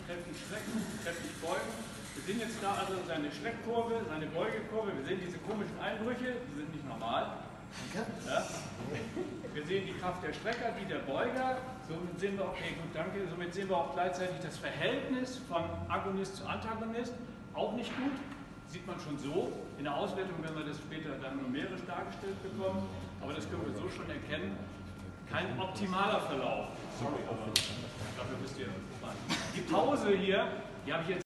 kräftig strecken, kräftig beugen. Wir sehen jetzt da also seine Streckkurve, seine Beugekurve. Wir sehen diese komischen Einbrüche, die sind nicht normal. Ja? Wir sehen die Kraft der Strecker, die der Beuger. Somit sehen wir, okay, gut, danke. Somit sehen wir auch gleichzeitig das Verhältnis von Agonist zu Antagonist. Auch nicht gut. Sieht man schon so. In der Auswertung, wenn wir das später dann numerisch dargestellt bekommen. Aber das können wir so schon erkennen. Kein optimaler Verlauf. Sorry, aber dafür wisst ihr. Die Pause hier, die habe ich jetzt